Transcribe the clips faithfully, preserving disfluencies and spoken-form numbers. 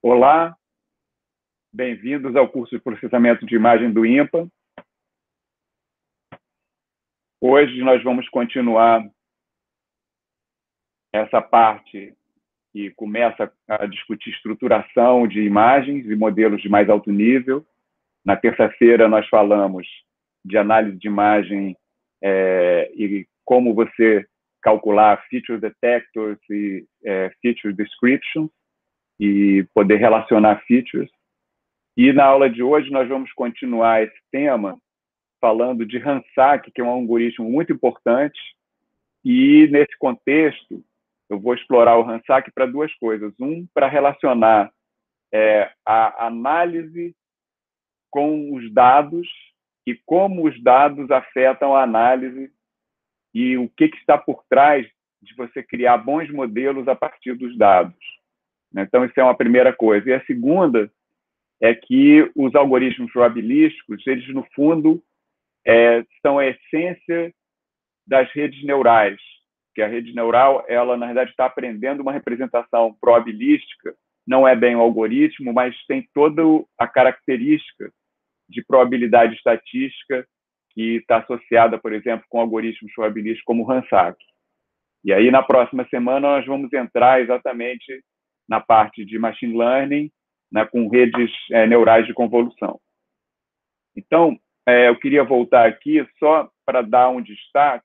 Olá, bem-vindos ao curso de processamento de imagem do INPA. Hoje nós vamos continuar essa parte que começa a discutir estruturação de imagens e modelos de mais alto nível. Na terça-feira nós falamos de análise de imagem é, e como você calcular feature detectors e é, feature descriptions e poder relacionar features. E na aula de hoje nós vamos continuar esse tema falando de Randstad, que é um algoritmo muito importante, e nesse contexto eu vou explorar o Randstad para duas coisas. Um, para relacionar é, a análise com os dados e como os dados afetam a análise e o que, que está por trás de você criar bons modelos a partir dos dados. Então, isso é uma primeira coisa. E a segunda é que os algoritmos probabilísticos, eles, no fundo, é, são a essência das redes neurais, que a rede neural, ela, na verdade, está aprendendo uma representação probabilística, não é bem um algoritmo, mas tem toda a característica de probabilidade estatística que está associada, por exemplo, com algoritmos probabilísticos como o Randstad. E aí, na próxima semana, nós vamos entrar exatamente na parte de machine learning, né, com redes é, neurais de convolução. Então, é, eu queria voltar aqui só para dar um destaque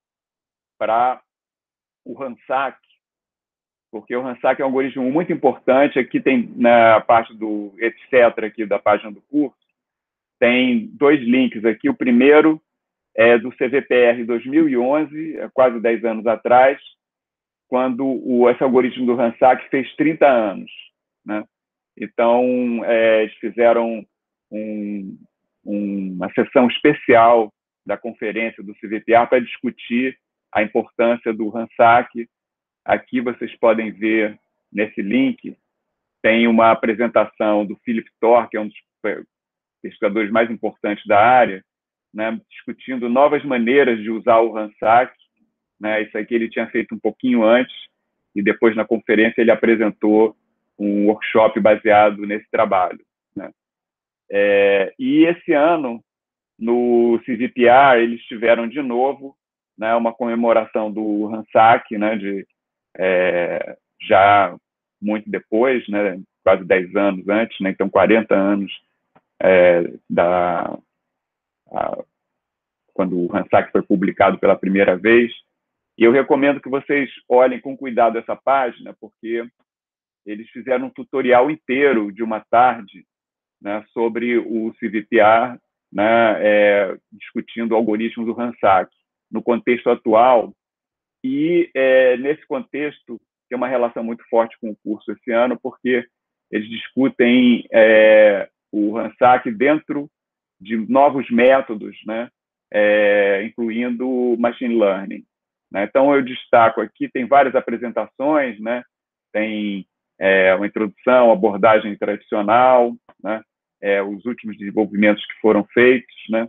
para o Randstad, porque o Randstad é um algoritmo muito importante. Aqui tem, na parte do etc, aqui da página do curso, tem dois links aqui. O primeiro é do C V P R dois mil e onze, quase dez anos atrás, quando o, esse algoritmo do Randstad fez trinta anos. Né? Então, é, eles fizeram um, um, uma sessão especial da conferência do C V P R para discutir a importância do Randstad. Aqui vocês podem ver, nesse link, tem uma apresentação do Philip Thor, que é um dos pesquisadores mais importantes da área, né, discutindo novas maneiras de usar o Randstad. Né, isso aqui ele tinha feito um pouquinho antes, e depois, na conferência, ele apresentou um workshop baseado nesse trabalho. Né. É, e esse ano, no C V P R, eles tiveram de novo, né, uma comemoração do Randstad, né, de, é, já muito depois, né, quase dez anos antes, né, então quarenta anos é, da, a, quando o Randstad foi publicado pela primeira vez. E eu recomendo que vocês olhem com cuidado essa página, porque eles fizeram um tutorial inteiro de uma tarde, né, sobre o C V P R, né, é, discutindo algoritmos do Randstad no contexto atual. E é, nesse contexto tem uma relação muito forte com o curso esse ano, porque eles discutem é, o Randstad dentro de novos métodos, né, é, incluindo machine learning. Né? Então, eu destaco aqui, tem várias apresentações, né, tem é, uma introdução, abordagem tradicional, né, é, os últimos desenvolvimentos que foram feitos, né,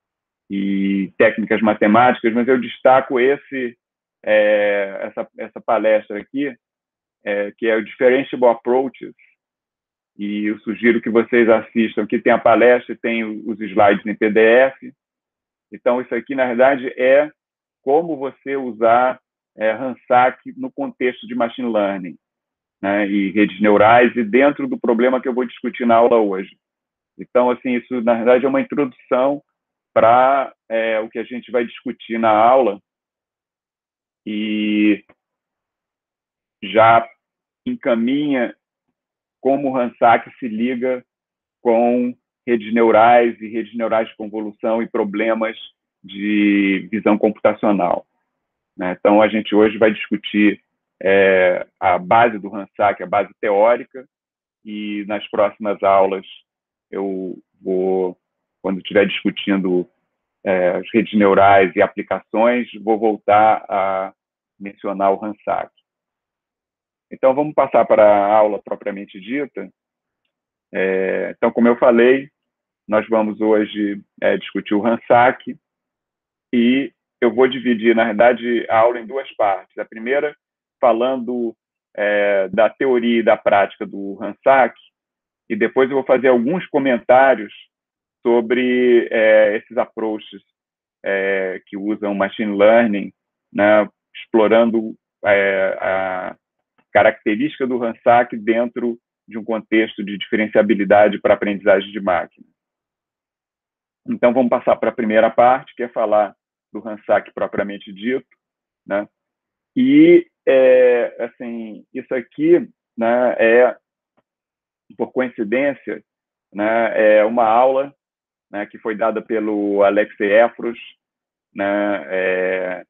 e técnicas matemáticas, mas eu destaco esse É, essa, essa palestra aqui, é, que é o Differentiable Approaches, e eu sugiro que vocês assistam. Aqui tem a palestra e tem os slides em P D F. Então, isso aqui, na verdade, é como você usar é, Randstad no contexto de machine learning, né, e redes neurais, e dentro do problema que eu vou discutir na aula hoje. Então, assim, isso, na verdade, é uma introdução para é, o que a gente vai discutir na aula, e já encaminha como o Randstad se liga com redes neurais e redes neurais de convolução e problemas de visão computacional. Né? Então, a gente hoje vai discutir é, a base do Randstad, que é a base teórica, e nas próximas aulas eu vou, quando estiver discutindo é, as redes neurais e aplicações, vou voltar a mencionar o Randstad. Então, vamos passar para a aula propriamente dita. É, então, como eu falei, nós vamos hoje é, discutir o Randstad, e eu vou dividir, na verdade, a aula em duas partes. A primeira, falando é, da teoria e da prática do Rorschach, e depois eu vou fazer alguns comentários sobre é, esses approaches é, que usam machine learning, né, explorando é, a característica do Rorschach dentro de um contexto de diferenciabilidade para aprendizagem de máquina. Então, vamos passar para a primeira parte, que é falar do Rorschach propriamente dito, né? E, é, assim, isso aqui, né, é, por coincidência, né, é uma aula, né, que foi dada pelo Alexei Efros, né, é,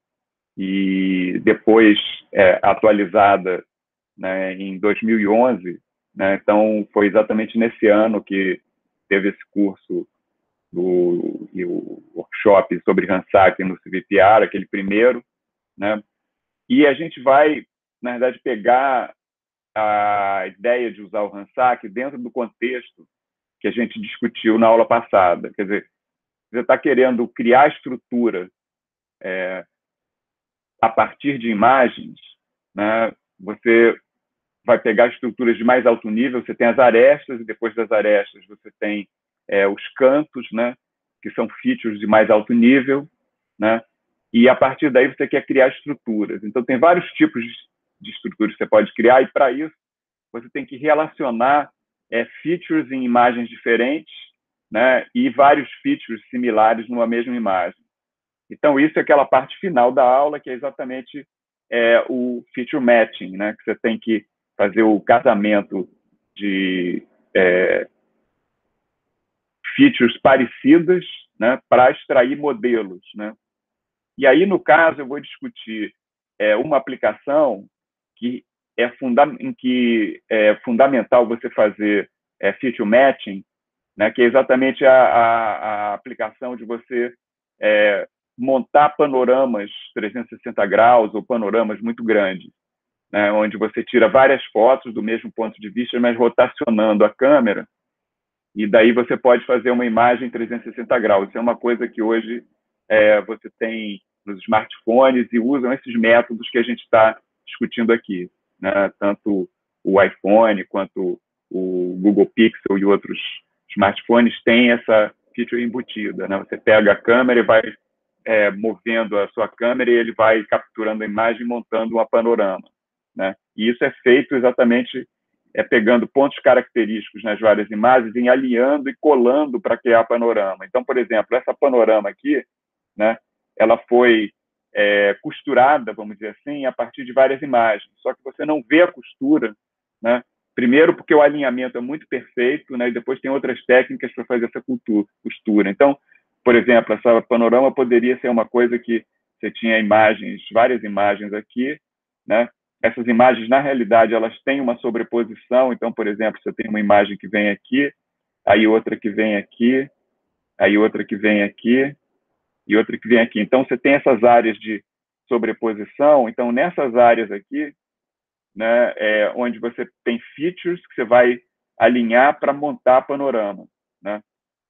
e depois é, atualizada, né, em dois mil e onze, né, então foi exatamente nesse ano que teve esse curso do, e o workshop sobre Rorschach no C V P R, aquele primeiro, né, e a gente vai, na verdade, pegar a ideia de usar o Rorschach dentro do contexto que a gente discutiu na aula passada. Quer dizer, você está querendo criar estrutura é, a partir de imagens, né? Você vai pegar estruturas de mais alto nível, você tem as arestas, e depois das arestas você tem é, os cantos, né? Que são features de mais alto nível, né? E a partir daí você quer criar estruturas. Então, tem vários tipos de estruturas que você pode criar, e para isso você tem que relacionar é, features em imagens diferentes, né? E vários features similares numa mesma imagem. Então, isso é aquela parte final da aula, que é exatamente é, o feature matching, né? Que você tem que fazer o casamento de é, features parecidas, né? Para extrair modelos, né? E aí, no caso, eu vou discutir é, uma aplicação que é, funda em que é fundamental você fazer é, feature matching, né? Que é exatamente a, a, a aplicação de você é, montar panoramas trezentos e sessenta graus ou panoramas muito grandes, né, onde você tira várias fotos do mesmo ponto de vista, mas rotacionando a câmera, e daí você pode fazer uma imagem trezentos e sessenta graus. Isso é uma coisa que hoje é, você tem nos smartphones e usam esses métodos que a gente está discutindo aqui, né, tanto o iPhone quanto o Google Pixel e outros smartphones têm essa feature embutida, né? Você pega a câmera e vai é, movendo a sua câmera e ele vai capturando a imagem e montando um panorama, né? E isso é feito exatamente é, pegando pontos característicos nas várias imagens e alinhando e colando para criar panorama. Então, por exemplo, essa panorama aqui, né, ela foi é, costurada, vamos dizer assim, a partir de várias imagens. Só que você não vê a costura, né? Primeiro porque o alinhamento é muito perfeito, né? E depois tem outras técnicas para fazer essa costura. Então, por exemplo, essa panorama poderia ser uma coisa que você tinha imagens, várias imagens aqui, né? Essas imagens, na realidade, elas têm uma sobreposição. Então, por exemplo, você tem uma imagem que vem aqui, aí outra que vem aqui, aí outra que vem aqui, e outra que vem aqui. Então, você tem essas áreas de sobreposição. Então, nessas áreas aqui, né, é, onde você tem features que você vai alinhar para montar panorama, né?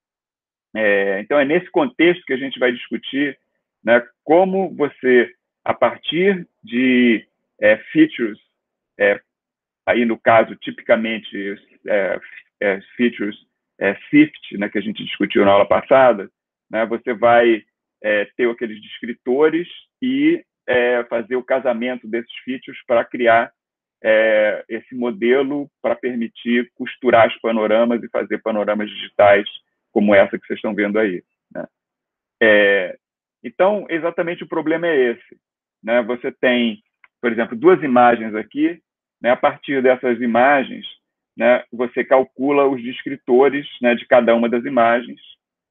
É, então, é nesse contexto que a gente vai discutir, né, como você, a partir de é, features, é, aí no caso, tipicamente, é, é, features é, SIFT, né, que a gente discutiu na aula passada, né, você vai é, ter aqueles descritores e é, fazer o casamento desses features para criar é, esse modelo para permitir costurar os panoramas e fazer panoramas digitais como essa que vocês estão vendo aí, né? É, então, exatamente o problema é esse, né? Você tem, por exemplo, duas imagens aqui, né? A partir dessas imagens, né, você calcula os descritores, né, de cada uma das imagens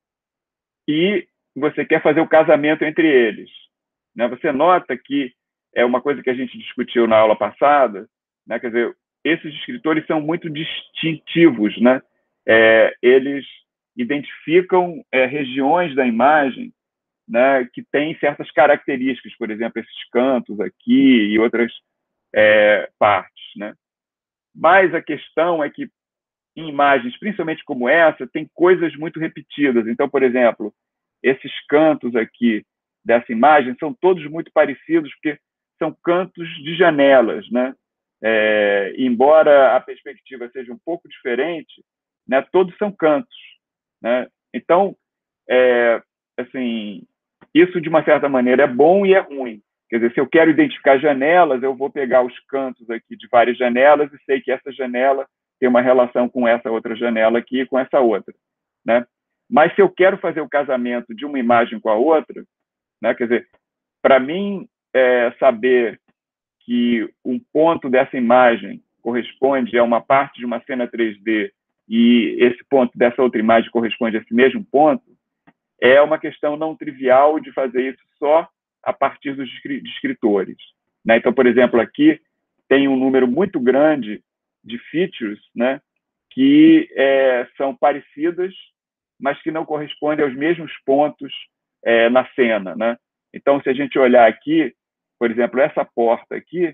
e você quer fazer o casamento entre eles, né? Você nota que é uma coisa que a gente discutiu na aula passada, né? Quer dizer, esses descritores são muito distintivos, né? É, eles identificam é, regiões da imagem, né, que têm certas características, por exemplo, esses cantos aqui e outras é, partes, né? Mas a questão é que em imagens, principalmente como essa, tem coisas muito repetidas. Então, por exemplo, esses cantos aqui dessa imagem são todos muito parecidos, porque são cantos de janelas, né? é, embora a perspectiva seja um pouco diferente, né, todos são cantos, né? Então, é, assim, isso de uma certa maneira é bom e é ruim. Quer dizer, se eu quero identificar janelas, eu vou pegar os cantos aqui de várias janelas e sei que essa janela tem uma relação com essa outra janela aqui e com essa outra, né? Mas se eu quero fazer o casamento de uma imagem com a outra, né, quer dizer, para mim, é, saber que um ponto dessa imagem corresponde a uma parte de uma cena três D e esse ponto dessa outra imagem corresponde a esse mesmo ponto, é uma questão não trivial de fazer isso só a partir dos descritores, né? Então, por exemplo, aqui tem um número muito grande de features, né, que é, são parecidas, mas que não correspondem aos mesmos pontos é, na cena, né? Então, se a gente olhar aqui, por exemplo, essa porta aqui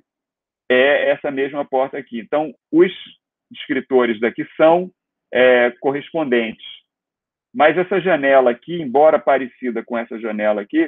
é essa mesma porta aqui. Então, os descritores daqui são é, correspondentes. Mas essa janela aqui, embora parecida com essa janela aqui,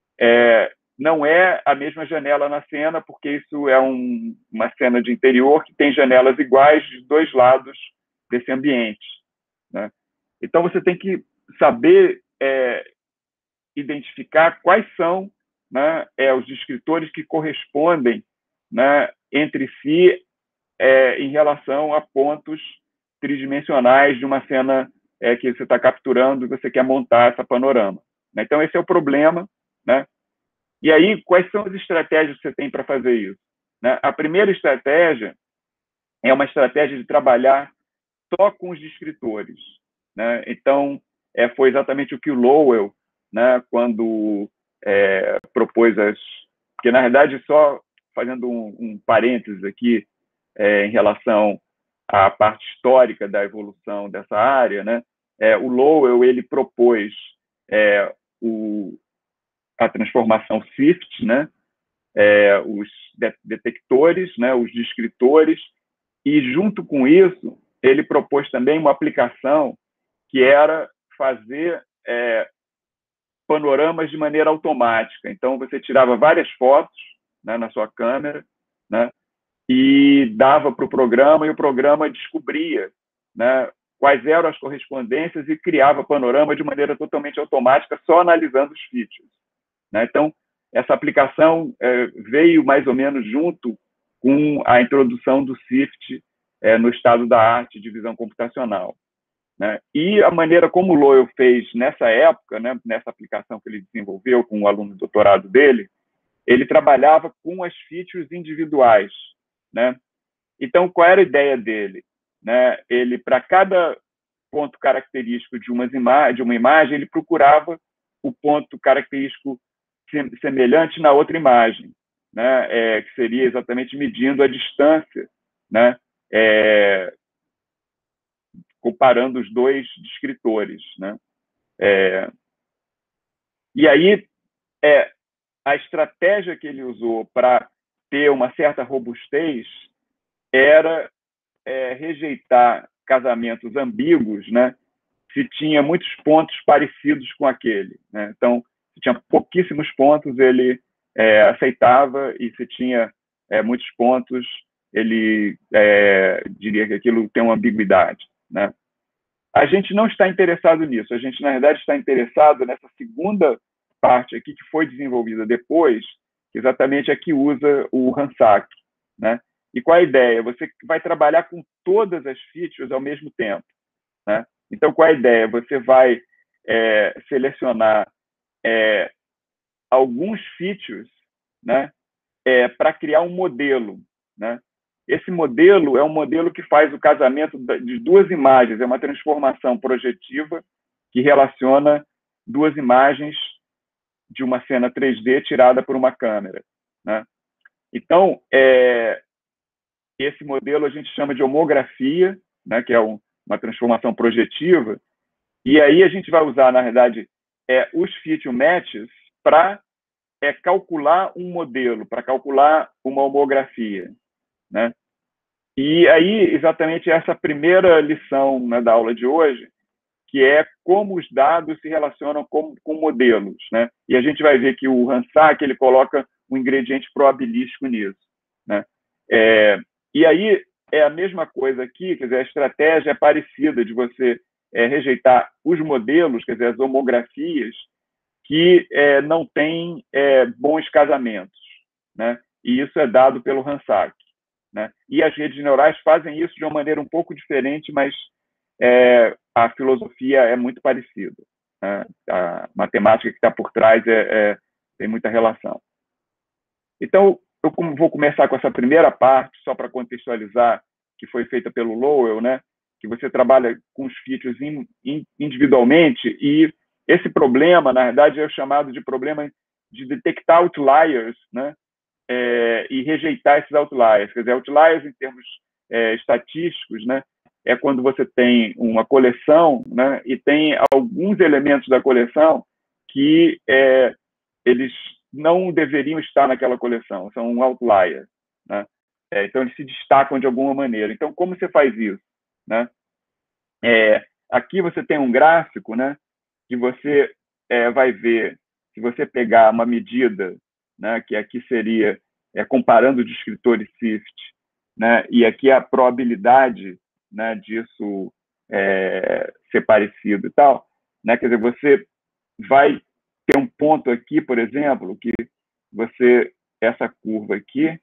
é, não é a mesma janela na cena, porque isso é um, uma cena de interior que tem janelas iguais de dois lados desse ambiente, né? Então, você tem que saber é, identificar quais são, né, é, os descritores que correspondem, né, entre si é, em relação a pontos tridimensionais de uma cena é, que você está capturando e você quer montar essa panorama, né? Então, esse é o problema, né? E aí, quais são as estratégias que você tem para fazer isso, né? A primeira estratégia é uma estratégia de trabalhar só com os descritores, né? Então, é, foi exatamente o que o Lowell, né, quando é, propôs as... Porque, na verdade, só fazendo um, um parênteses aqui é, em relação à parte histórica da evolução dessa área, né, é, o Lowell ele propôs é, o, a transformação SIFT, né, é, os de detectores, né, os descritores, e, junto com isso, ele propôs também uma aplicação que era fazer é, panoramas de maneira automática. Então, você tirava várias fotos, né, na sua câmera, né, e dava para o programa, e o programa descobria, né, quais eram as correspondências e criava panorama de maneira totalmente automática, só analisando os features, né? Então, essa aplicação é, veio mais ou menos junto com a introdução do SIFT é, no estado da arte de visão computacional, né? E a maneira como o Lowell fez nessa época, né, nessa aplicação que ele desenvolveu com o aluno de doutorado dele, ele trabalhava com as features individuais, né? Então, qual era a ideia dele, né? Ele, para cada ponto característico de, umas ima de uma imagem, ele procurava o ponto característico semelhante na outra imagem, né? É, que seria exatamente medindo a distância, né? É, comparando os dois descritores, né? É, e aí, é, a estratégia que ele usou para ter uma certa robustez era é, rejeitar casamentos ambíguos, né, se tinha muitos pontos parecidos com aquele, né? Então, se tinha pouquíssimos pontos, ele é, aceitava, e se tinha é, muitos pontos, ele é, diria que aquilo tem uma ambiguidade, né? A gente não está interessado nisso, a gente, na verdade, está interessado nessa segunda parte aqui, que foi desenvolvida depois, que exatamente é que usa o Randsack, né? E qual a ideia? Você vai trabalhar com todas as features ao mesmo tempo, né? Então, qual a ideia? Você vai é, selecionar é, alguns features, né, é, para criar um modelo, né? Esse modelo é um modelo que faz o casamento de duas imagens, é uma transformação projetiva que relaciona duas imagens de uma cena três D tirada por uma câmera, né? Então, é, esse modelo a gente chama de homografia, né, que é um, uma transformação projetiva, e aí a gente vai usar, na verdade, é, os feature matches para é, calcular um modelo, para calcular uma homografia, né? E aí, exatamente essa primeira lição, né, da aula de hoje, que é como os dados se relacionam com, com modelos, né? E a gente vai ver que o Randsack ele coloca um ingrediente probabilístico nisso, né? É, E aí é a mesma coisa aqui, quer dizer, a estratégia é parecida de você é, rejeitar os modelos, quer dizer, as homografias, que é, não têm é, bons casamentos, né? E isso é dado pelo Rorschach, né? E as redes neurais fazem isso de uma maneira um pouco diferente, mas é, a filosofia é muito parecida, né? A matemática que está por trás é, é, tem muita relação. Então, eu vou começar com essa primeira parte, só para contextualizar, que foi feita pelo Lowell, né? Que você trabalha com os features in, in, individualmente, e esse problema, na verdade, é chamado de problema de detectar outliers, né? É, e rejeitar esses outliers. Quer dizer, outliers em termos é, estatísticos, né? É quando você tem uma coleção, né? E tem alguns elementos da coleção que é, eles não deveriam estar naquela coleção, são um outlier, né? É, então, eles se destacam de alguma maneira. Então, como você faz isso, né? É, aqui você tem um gráfico, né? Que você é, vai ver, se você pegar uma medida, né? Que aqui seria, é, comparando o descritor e SIFT, né? E aqui a probabilidade, né, disso é, ser parecido e tal, né? Quer dizer, você vai ter um ponto aqui, por exemplo, que você, essa curva aqui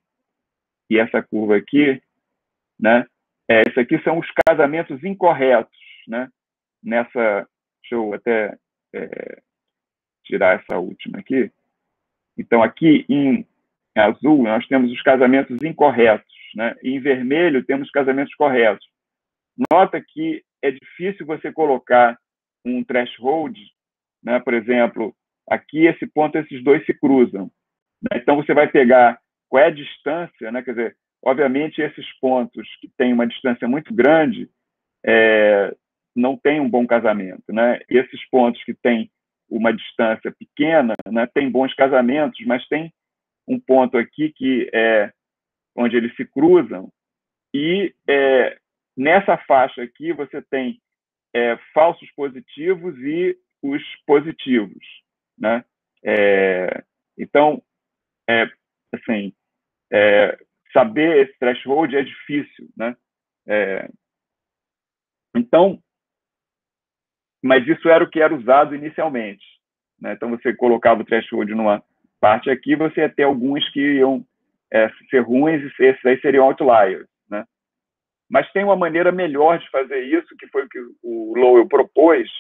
e essa curva aqui, né? É, isso aqui são os casamentos incorretos, né? Nessa, deixa eu até é, tirar essa última aqui. Então, aqui em azul, nós temos os casamentos incorretos, né? E em vermelho, temos casamentos corretos. Nota que é difícil você colocar um threshold, né? Por exemplo, aqui, esse ponto, esses dois se cruzam. Né? Então, você vai pegar qual é a distância, né? Quer dizer, obviamente, esses pontos que têm uma distância muito grande é, não têm um bom casamento, né? E esses pontos que têm uma distância pequena, né, têm bons casamentos, mas tem um ponto aqui que é onde eles se cruzam e é, nessa faixa aqui você tem é, falsos positivos e os positivos, né? É, então, é, assim, é, saber esse threshold é difícil, né? É, então, mas isso era o que era usado inicialmente, né? Então, você colocava o threshold numa parte aqui, você ia ter alguns que iam é, ser ruins e esses aí seriam outliers, né? Mas tem uma maneira melhor de fazer isso, que foi o que o Lowell propôs,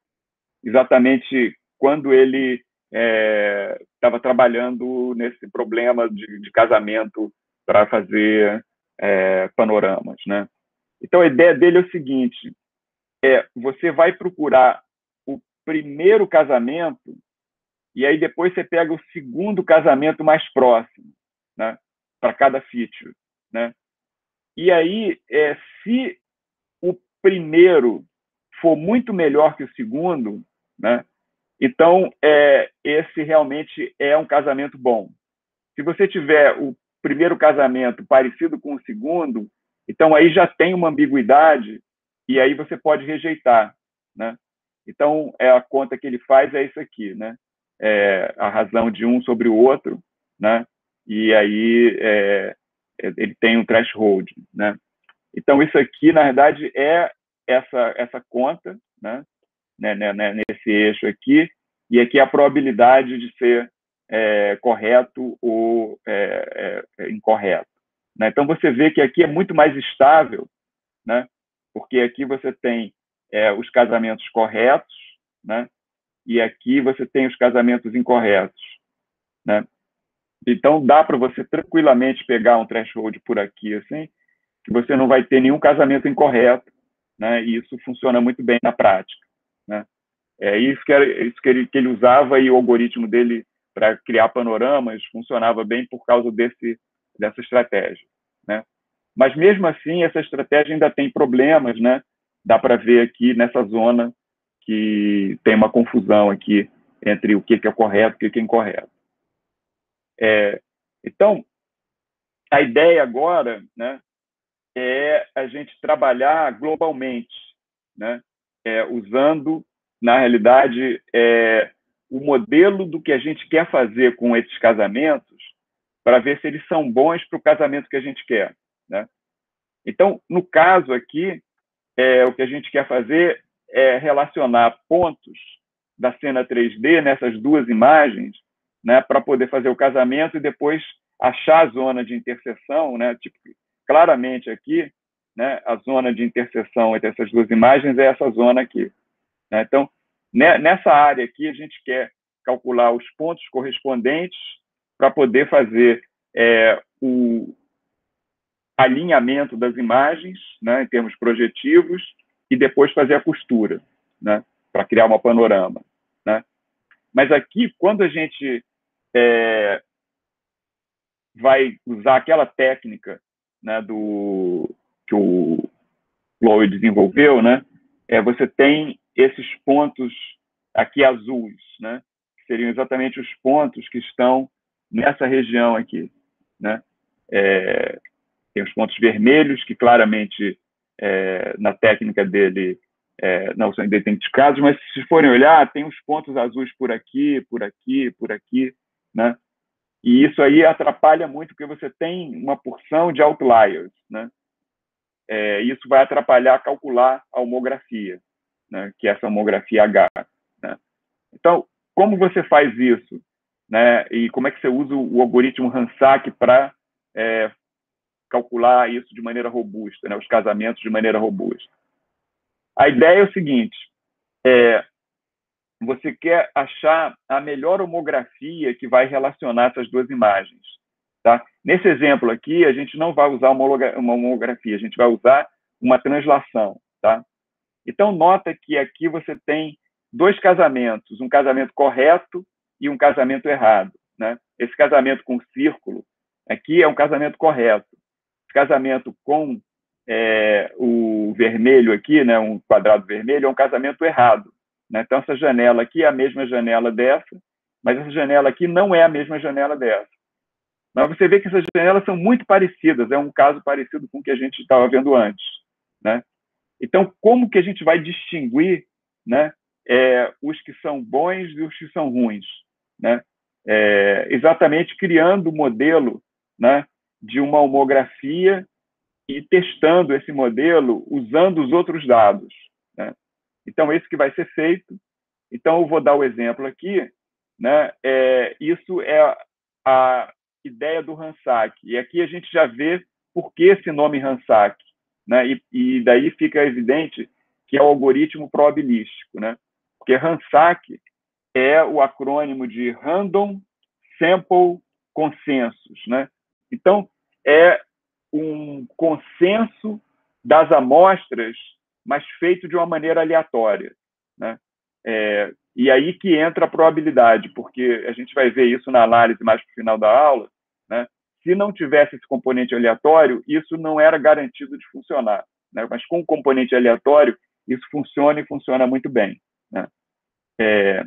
exatamente quando ele estava é, trabalhando nesse problema de, de casamento para fazer é, panoramas, né? Então, a ideia dele é o seguinte, é, você vai procurar o primeiro casamento e aí depois você pega o segundo casamento mais próximo, né? Para cada feature, né? E aí, é, se o primeiro for muito melhor que o segundo, né? Então, é, esse realmente é um casamento bom. Se você tiver o primeiro casamento parecido com o segundo, então aí já tem uma ambiguidade e aí você pode rejeitar, né? Então, é, a conta que ele faz é isso aqui, né? É, a razão de um sobre o outro, né? E aí é, ele tem um threshold, né? Então, isso aqui, na verdade, é essa, essa conta, né? Né, né, nesse eixo aqui, e aqui a probabilidade de ser é, correto ou é, é, incorreto. Né? Então, você vê que aqui é muito mais estável, né? Porque aqui você tem é, os casamentos corretos, né? E aqui você tem os casamentos incorretos, né? Então, dá para você tranquilamente pegar um threshold por aqui, assim, que você não vai ter nenhum casamento incorreto, né? E isso funciona muito bem na prática, né? É isso que, era, isso que, ele, que ele usava, e o algoritmo dele para criar panoramas funcionava bem por causa desse, dessa estratégia, né? Mas, mesmo assim, essa estratégia ainda tem problemas, né? Dá para ver aqui nessa zona que tem uma confusão aqui entre o que é correto e o que é incorreto. É, então, a ideia agora, né, é a gente trabalhar globalmente, né? É, usando, na realidade, é, o modelo do que a gente quer fazer com esses casamentos para ver se eles são bons para o casamento que a gente quer, né? Então, no caso aqui, é, o que a gente quer fazer é relacionar pontos da cena três D nessas duas imagens, né, para poder fazer o casamento e depois achar a zona de interseção, né, tipo, claramente aqui, né, a zona de interseção entre essas duas imagens é essa zona aqui. Né? Então, nessa área aqui, a gente quer calcular os pontos correspondentes para poder fazer é, o alinhamento das imagens, né, em termos projetivos, e depois fazer a costura, né, para criar uma panorama. Né? Mas aqui, quando a gente é, vai usar aquela técnica, né, do, que o Chloe desenvolveu, né, é, você tem esses pontos aqui azuis, né, que seriam exatamente os pontos que estão nessa região aqui. Né? É, tem os pontos vermelhos, que claramente, é, na técnica dele, é, não são identificados, mas se forem olhar, tem os pontos azuis por aqui, por aqui, por aqui, né? E isso aí atrapalha muito, porque você tem uma porção de outliers, né? É, isso vai atrapalhar calcular a homografia, né? Que é essa homografia H. Né? Então, como você faz isso? Né? E como é que você usa o algoritmo Randstad para é, calcular isso de maneira robusta, né? Os casamentos de maneira robusta? A ideia é o seguinte, é, você quer achar a melhor homografia que vai relacionar essas duas imagens. Tá? Nesse exemplo aqui, a gente não vai usar uma homografia, a gente vai usar uma translação. Tá? Então, nota que aqui você tem dois casamentos, um casamento correto e um casamento errado. Né? Esse casamento com círculo aqui é um casamento correto. Esse casamento com é, o vermelho aqui, né, um quadrado vermelho, é um casamento errado. Né? Então, essa janela aqui é a mesma janela dessa, mas essa janela aqui não é a mesma janela dessa. Mas você vê que essas janelas são muito parecidas, é um caso parecido com o que a gente estava vendo antes. Né? Então, como que a gente vai distinguir, né, é, os que são bons e os que são ruins? Né? É, exatamente criando o modelo, né, de uma homografia e testando esse modelo usando os outros dados. Né? Então, esse que vai ser feito. Então, eu vou dar o exemplo aqui. Né? É, isso é a ideia do Randstad. E aqui a gente já vê por que esse nome Randstad. Né? E, e daí fica evidente que é o algoritmo probabilístico. Né? Porque Randstad é o acrônimo de Random Sample Consensus. Né? Então, é um consenso das amostras, mas feito de uma maneira aleatória. Né? É, e aí que entra a probabilidade, porque a gente vai ver isso na análise mais para o final da aula. Né? Se não tivesse esse componente aleatório, isso não era garantido de funcionar. Né? Mas com o componente aleatório, isso funciona e funciona muito bem. Né? É,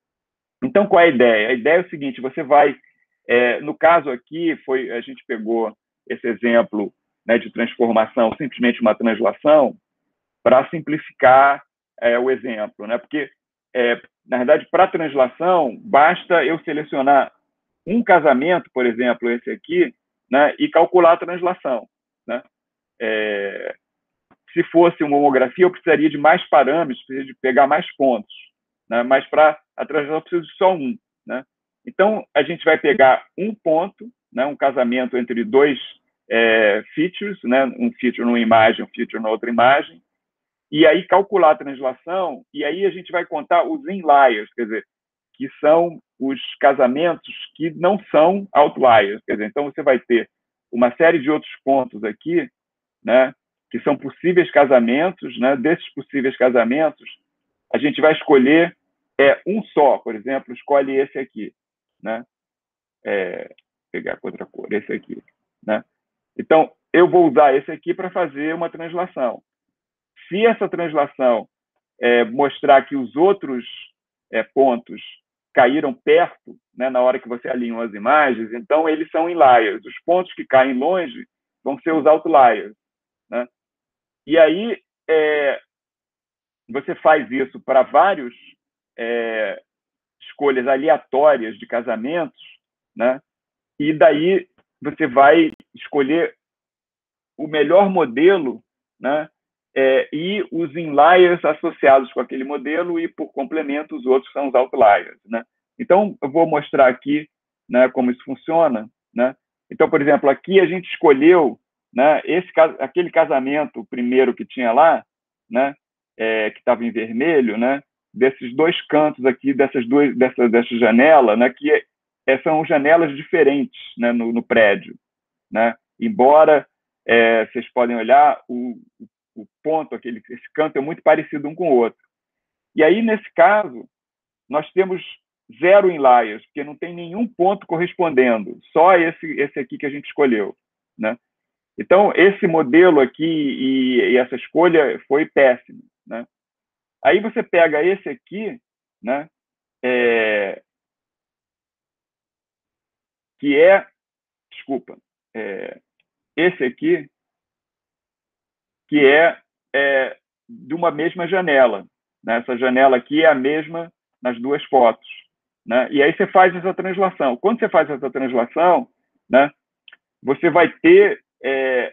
então, qual é a ideia? A ideia é o seguinte, você vai... É, no caso aqui, foi, a gente pegou esse exemplo, né, de transformação, simplesmente uma translação, para simplificar é, o exemplo. Né? Porque, é, na verdade, para a translação, basta eu selecionar um casamento, por exemplo, esse aqui, né, e calcular a translação. Né? É, se fosse uma homografia, eu precisaria de mais parâmetros, precisaria de pegar mais pontos. Né? Mas para a translação, eu preciso de só um. Né? Então, a gente vai pegar um ponto, né, um casamento entre dois é, features, né, um feature numa imagem, um feature na outra imagem, e aí calcular a translação, e aí a gente vai contar os inliers, quer dizer, que são os casamentos que não são outliers. Quer dizer, então, você vai ter uma série de outros pontos aqui, né, que são possíveis casamentos. Né? Desses possíveis casamentos, a gente vai escolher é, um só, por exemplo, escolhe esse aqui. Né? É, pegar outra cor, esse aqui. Né? Então, eu vou usar esse aqui para fazer uma translação. Se essa translação é, mostrar que os outros é, pontos caíram perto, né, na hora que você alinhou as imagens, então eles são inliers. Os pontos que caem longe vão ser os outliers. Né? E aí, é, você faz isso para vários é, escolhas aleatórias de casamentos, né? E daí você vai escolher o melhor modelo, né, é, e os inliers associados com aquele modelo, e, por complemento, os outros são os outliers. Né? Então, eu vou mostrar aqui, né, como isso funciona. Né? Então, por exemplo, aqui a gente escolheu, né, esse, aquele casamento primeiro que tinha lá, né, é, que estava em vermelho, né, desses dois cantos aqui, dessas duas, dessa, dessa janela, né, que é, são janelas diferentes, né, no, no prédio. Né? Embora é, vocês podem olhar, o, o ponto, aquele, esse canto é muito parecido um com o outro. E aí, nesse caso, nós temos zero inliers, porque não tem nenhum ponto correspondendo, só esse, esse aqui que a gente escolheu. Né? Então, esse modelo aqui e, e essa escolha foi péssimo. Né? Aí você pega esse aqui, né, é, que é, desculpa, é, esse aqui, que é, é de uma mesma janela. Né? Essa janela aqui é a mesma nas duas fotos. Né? E aí você faz essa translação. Quando você faz essa translação, né, você vai ter é,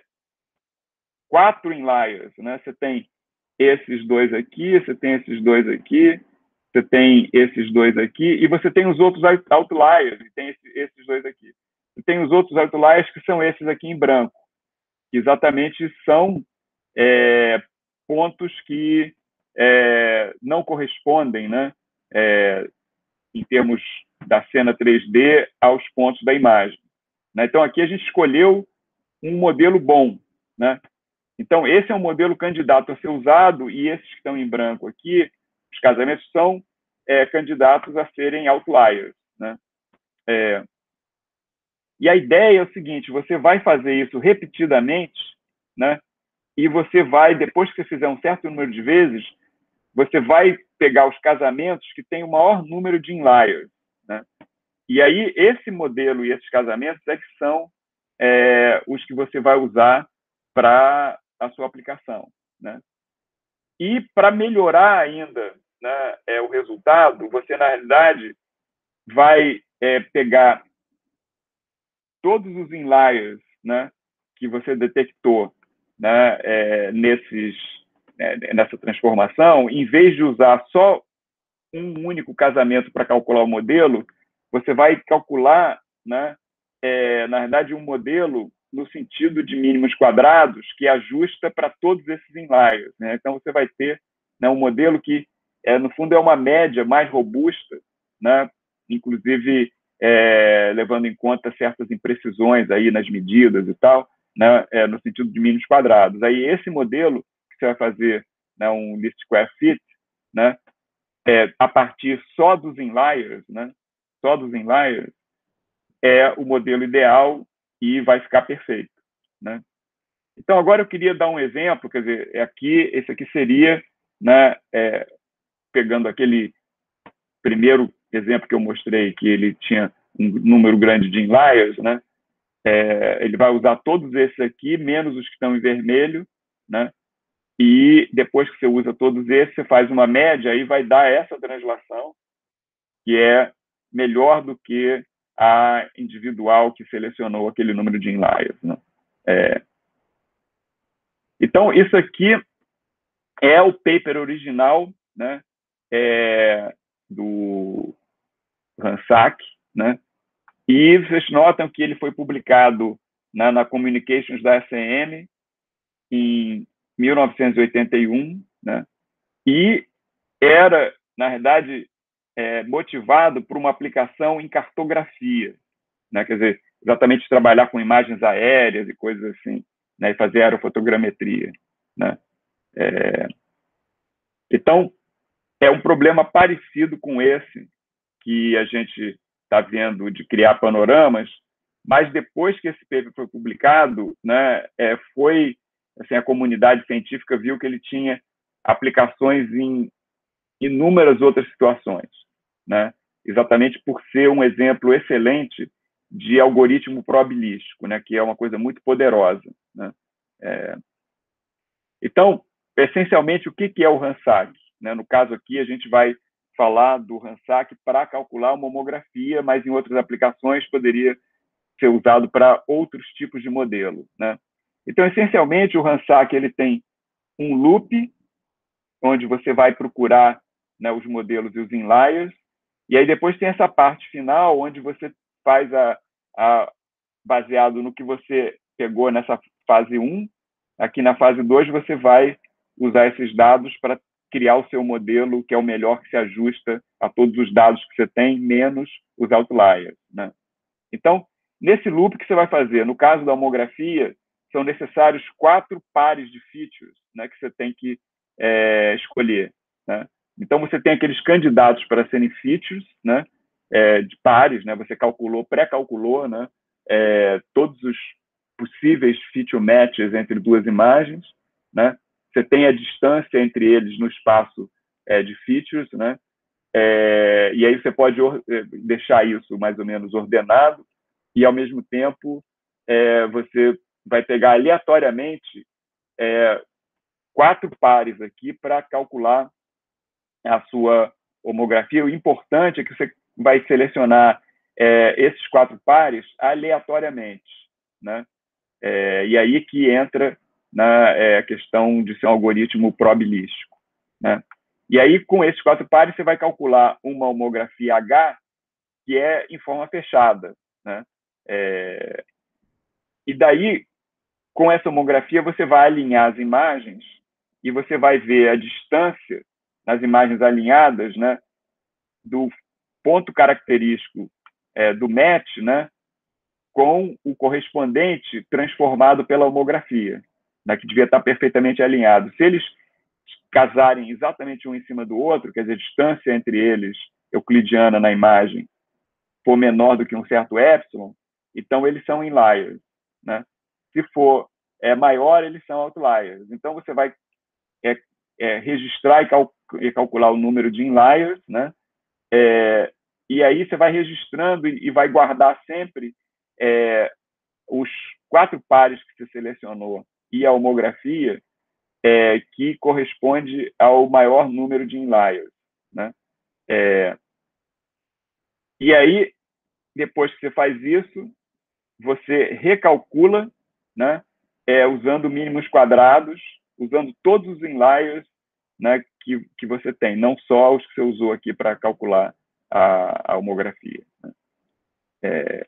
quatro inliers. Né? Você tem esses dois aqui, você tem esses dois aqui, você tem esses dois aqui, e você tem os outros outliers, e tem esse, esses dois aqui. E tem os outros outliers que são esses aqui em branco, que exatamente são é, pontos que é, não correspondem, né, é, em termos da cena três D, aos pontos da imagem. Né? Então, aqui a gente escolheu um modelo bom. Né? Então, esse é um modelo candidato a ser usado, e esses que estão em branco aqui, os casamentos, são é, candidatos a serem outliers. Né? É, e a ideia é o seguinte: você vai fazer isso repetidamente, né? E você vai, depois que você fizer um certo número de vezes, você vai pegar os casamentos que têm o maior número de inliers. Né? E aí, esse modelo e esses casamentos é que são é, os que você vai usar para a sua aplicação. Né? E para melhorar ainda, né, é, o resultado, você, na realidade, vai é, pegar todos os inliers, né, que você detectou, né, é, nesses, é, nessa transformação, em vez de usar só um único casamento para calcular o modelo, você vai calcular, né, é, na verdade, um modelo no sentido de mínimos quadrados que ajusta para todos esses inliers. Né? Então, você vai ter, né, um modelo que, é, no fundo, é uma média mais robusta, né, inclusive é, levando em conta certas imprecisões aí nas medidas e tal, né, é, no sentido de mínimos quadrados. Aí, esse modelo que você vai fazer, né, um least square fit, né, é, a partir só dos inliers, né, só dos inliers, é o modelo ideal e vai ficar perfeito. Né? Então, agora eu queria dar um exemplo, quer dizer, aqui, esse aqui seria, né, é, pegando aquele primeiro exemplo que eu mostrei, que ele tinha um número grande de inliers, né, é, ele vai usar todos esses aqui, menos os que estão em vermelho, né, e depois que você usa todos esses, você faz uma média, aí vai dar essa translação, que é melhor do que a individual que selecionou aquele número de inliers. Né? É... Então, isso aqui é o paper original, né, é, do Ransack, né, e vocês notam que ele foi publicado na, na Communications da S C M em mil novecentos e oitenta e um, né, e era, na verdade, é, motivado por uma aplicação em cartografia. Né? Quer dizer, exatamente trabalhar com imagens aéreas e coisas assim, né? E fazer aerofotogrametria. Né? É... Então, é um problema parecido com esse que a gente está vendo de criar panoramas, mas depois que esse paper foi publicado, né, é, foi, assim, a comunidade científica viu que ele tinha aplicações em inúmeras outras situações, né? Exatamente por ser um exemplo excelente de algoritmo probabilístico, né? Que é uma coisa muito poderosa. Né? É... Então, essencialmente, o que é o Ransack? Né? No caso aqui, a gente vai falar do Ransack para calcular uma homografia, mas em outras aplicações poderia ser usado para outros tipos de modelo. Né? Então, essencialmente, o Randstad ele tem um loop, onde você vai procurar, né, os modelos e os inliers, e aí depois tem essa parte final, onde você faz, a, a, baseado no que você pegou nessa fase um, aqui na fase dois você vai usar esses dados para criar o seu modelo, que é o melhor, que se ajusta a todos os dados que você tem, menos os outliers, né? Então, nesse loop que você vai fazer, no caso da homografia, são necessários quatro pares de features, né, que você tem que é, escolher, né? Então, você tem aqueles candidatos para serem features, né, é, de pares, né? Você calculou, pré-calculou, né, é, todos os possíveis feature matches entre duas imagens, né? Você tem a distância entre eles no espaço é, de features, né? É, e aí você pode deixar isso mais ou menos ordenado e, ao mesmo tempo, é, você vai pegar aleatoriamente é, quatro pares aqui para calcular a sua homografia. O importante é que você vai selecionar é, esses quatro pares aleatoriamente, né? É, e aí que entra na é, questão de ser um algoritmo probabilístico, né? E aí, com esses quatro pares, você vai calcular uma homografia H, que é em forma fechada, né? É, e daí, com essa homografia, você vai alinhar as imagens e você vai ver a distância nas imagens alinhadas, né, do ponto característico é, do match, né, com o correspondente transformado pela homografia, né, que devia estar perfeitamente alinhado. Se eles casarem exatamente um em cima do outro, quer dizer, a distância entre eles, euclidiana na imagem, for menor do que um certo epsilon, então eles são inliers, né? Se for é, maior, eles são outliers. Então, você vai é, é, registrar e, cal e, calcular o número de inliers, né? É, e aí você vai registrando e, e vai guardar sempre é, os quatro pares que você selecionou e a homografia é, que corresponde ao maior número de inliers, né? É, e aí, depois que você faz isso, você recalcula, né, é, usando mínimos quadrados, usando todos os inliers, né, que, que você tem, não só os que você usou aqui para calcular a, a homografia, né? É,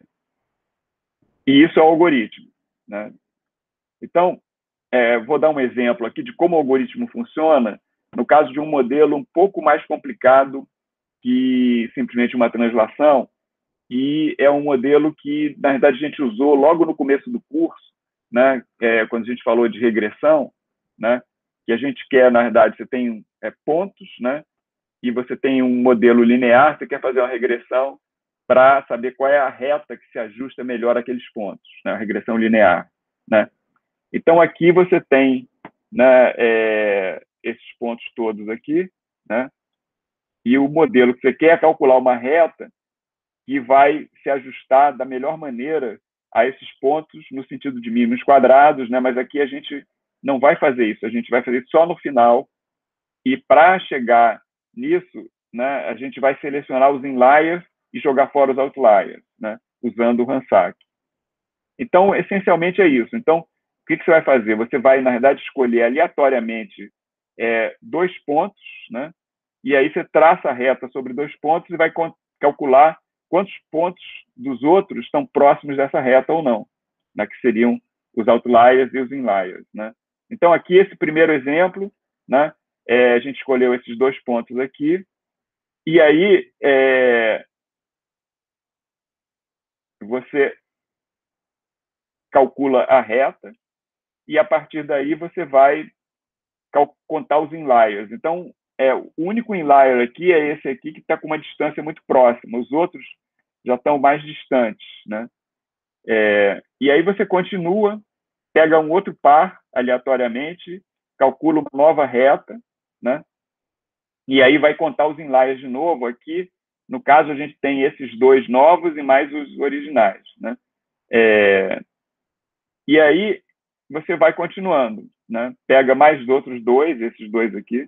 e isso é o algoritmo, né? Então, é, vou dar um exemplo aqui de como o algoritmo funciona no caso de um modelo um pouco mais complicado que simplesmente uma translação, e é um modelo que, na verdade, a gente usou logo no começo do curso, né, é, quando a gente falou de regressão, né, que a gente quer, na verdade, você tem é, pontos, né, e você tem um modelo linear, você quer fazer uma regressão para saber qual é a reta que se ajusta melhor àqueles pontos, né, a regressão linear, né. Então, aqui você tem, né, é, esses pontos todos aqui, né, e o modelo que você quer é calcular uma reta que vai se ajustar da melhor maneira a esses pontos no sentido de mínimos quadrados, né? Mas aqui a gente não vai fazer isso, a gente vai fazer só no final, e para chegar nisso, né, a gente vai selecionar os inliers e jogar fora os outliers, né, usando o Randstad. Então, essencialmente é isso. Então, o que, que você vai fazer? Você vai, na verdade, escolher aleatoriamente é, dois pontos, né? E aí você traça a reta sobre dois pontos e vai calcular quantos pontos dos outros estão próximos dessa reta ou não, né? Que seriam os outliers e os inliers, né? Então, aqui, esse primeiro exemplo, né? É, a gente escolheu esses dois pontos aqui, e aí é, você calcula a reta, e a partir daí você vai contar os inliers. Então, é, o único inlier aqui é esse aqui, que está com uma distância muito próxima. Os outros já estão mais distantes, né? É, e aí você continua, pega um outro par aleatoriamente, calcula uma nova reta, né? E aí vai contar os inliers de novo. Aqui, no caso, a gente tem esses dois novos e mais os originais, né? É, e aí você vai continuando, né? Pega mais outros dois, esses dois aqui,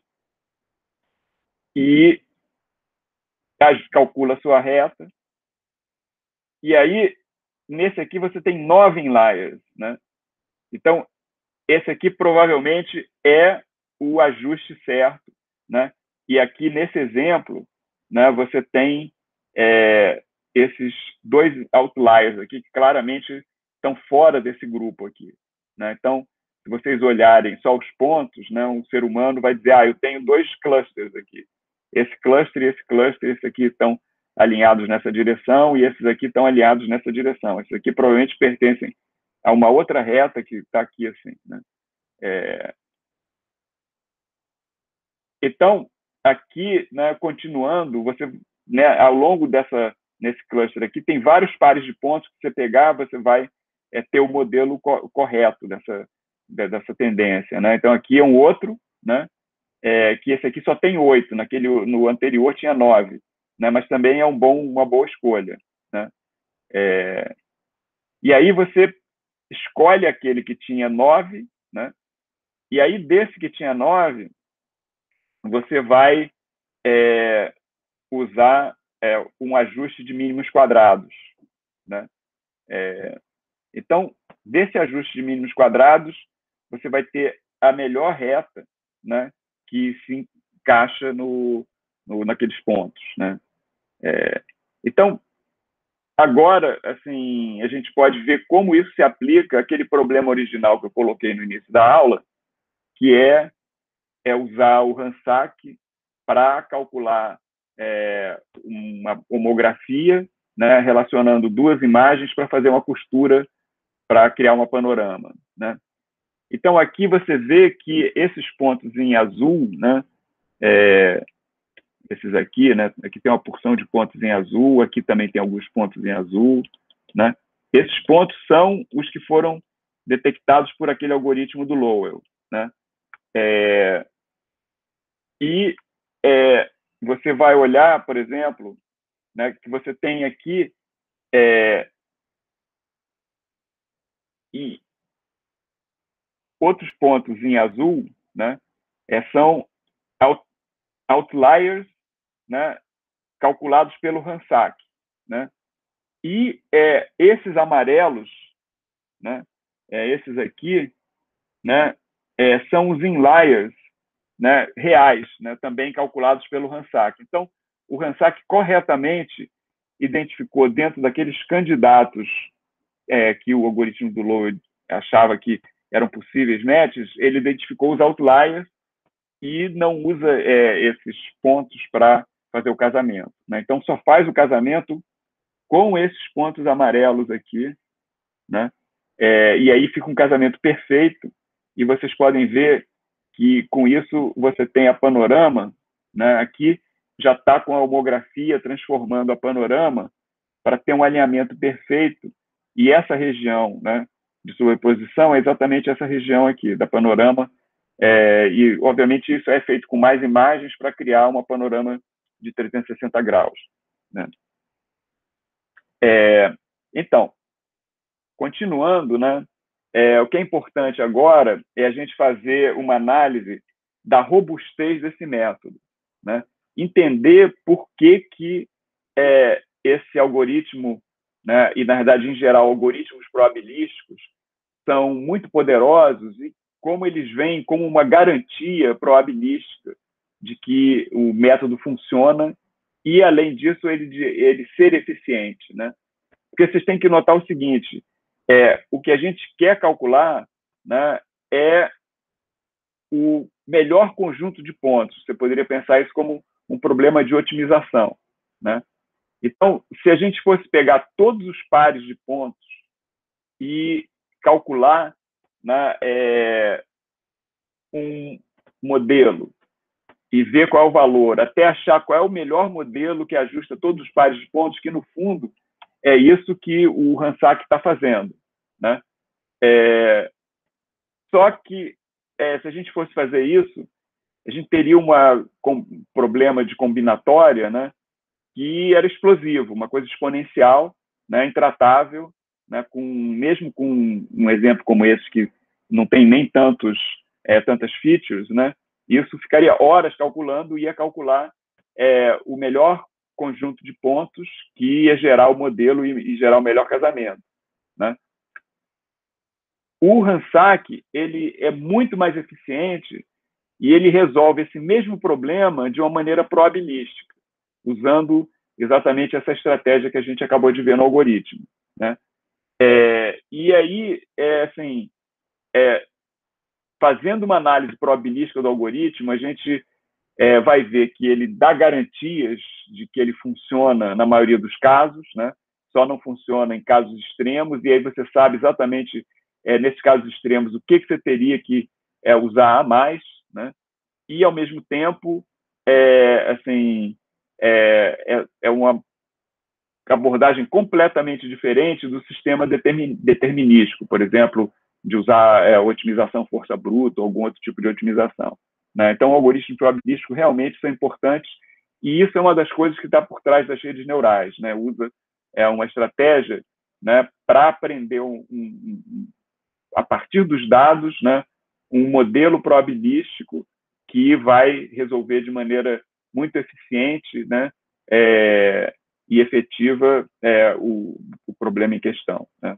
e calcula a sua reta. E aí, nesse aqui, você tem nove inliers, né? Então, esse aqui provavelmente é o ajuste certo, né? E aqui nesse exemplo, né, você tem é, esses dois outliers aqui que claramente estão fora desse grupo aqui, né? Então, se vocês olharem só os pontos, né, um ser humano vai dizer, ah, eu tenho dois clusters aqui. Esse cluster e esse cluster, esse aqui estão alinhados nessa direção e esses aqui estão alinhados nessa direção. Esses aqui provavelmente pertencem a uma outra reta que está aqui assim, né? É... Então, aqui, né, continuando, você, né, ao longo dessa, nesse cluster aqui, tem vários pares de pontos que você pegar, você vai é, ter o modelo co correto dessa, dessa tendência, né? Então, aqui é um outro, né, é, que esse aqui só tem oito, naquele, no anterior tinha nove, né, mas também é um bom, uma boa escolha, né? É... E aí você escolhe aquele que tinha nove, né? E aí, desse que tinha nove, você vai é, usar é, um ajuste de mínimos quadrados, né? É, então, desse ajuste de mínimos quadrados, você vai ter a melhor reta, né, que se encaixa no, no, naqueles pontos, né? É, então, agora, assim, a gente pode ver como isso se aplica àquele problema original que eu coloquei no início da aula, que é, é usar o Rorschach para calcular é, uma homografia, né, relacionando duas imagens para fazer uma costura para criar uma panorama, né? Então, aqui você vê que esses pontos em azul, né, é, esses aqui, né, aqui tem uma porção de pontos em azul, aqui também tem alguns pontos em azul, né? Esses pontos são os que foram detectados por aquele algoritmo do Lowell, né? É, e é, você vai olhar, por exemplo, né, que você tem aqui é, e outros pontos em azul, né, é, são out, outliers, né, calculados pelo Rorschach, né? E é, esses amarelos, né, é, esses aqui, né, é, são os inliers, né, reais, né, também calculados pelo Rorschach. Então, o Rorschach corretamente identificou dentro daqueles candidatos é, que o algoritmo do Lowell achava que eram possíveis matches, ele identificou os outliers e não usa é, esses pontos para fazer o casamento, né? Então, só faz o casamento com esses pontos amarelos aqui, né? É, e aí fica um casamento perfeito, e vocês podem ver que, com isso, você tem a panorama, né? Aqui já está com a homografia transformando a panorama para ter um alinhamento perfeito, e essa região, né, de sobreposição é exatamente essa região aqui, da panorama, é, e, obviamente, isso é feito com mais imagens para criar uma panorama de trezentos e sessenta graus, né? É, então, continuando, né, é, o que é importante agora é a gente fazer uma análise da robustez desse método, né? Entender por que, que é, esse algoritmo, né, e, na verdade, em geral, algoritmos probabilísticos, são muito poderosos e como eles vêm como uma garantia probabilística de que o método funciona e, além disso, ele, ele ser eficiente, né? Porque vocês têm que notar o seguinte, é, o que a gente quer calcular, né, é o melhor conjunto de pontos. Você poderia pensar isso como um problema de otimização, né? Então, se a gente fosse pegar todos os pares de pontos e calcular, né, é, um modelo e ver qual é o valor, até achar qual é o melhor modelo que ajusta todos os pares de pontos, que, no fundo, é isso que o Rorschach está fazendo, né? É, só que, é, se a gente fosse fazer isso, a gente teria um problema de combinatória, né, que era explosivo, uma coisa exponencial, né, intratável, né, com, mesmo com um exemplo como esse, que não tem nem tantos, é, tantas features, né, isso ficaria horas calculando e ia calcular é, o melhor conjunto de pontos que ia gerar o modelo e, e gerar o melhor casamento, né? o Randstad, ele é muito mais eficiente e ele resolve esse mesmo problema de uma maneira probabilística, usando exatamente essa estratégia que a gente acabou de ver no algoritmo, né? É, e aí, é, assim, é, fazendo uma análise probabilística do algoritmo, a gente é, vai ver que ele dá garantias de que ele funciona na maioria dos casos, né? Só não funciona em casos extremos, e aí você sabe exatamente, é, nesses casos extremos, o que, que você teria que é, usar a mais, né? E, ao mesmo tempo, é, assim, é, é, é uma abordagem completamente diferente do sistema determinístico, por exemplo, de usar é, otimização força bruta ou algum outro tipo de otimização, né? Então, algoritmos probabilísticos realmente são importantes, e isso é uma das coisas que está por trás das redes neurais, né? Usa é, uma estratégia, né, para aprender um, um, um, a partir dos dados, né, um modelo probabilístico que vai resolver de maneira muito eficiente, né, é, e efetiva é, o, o problema em questão, né?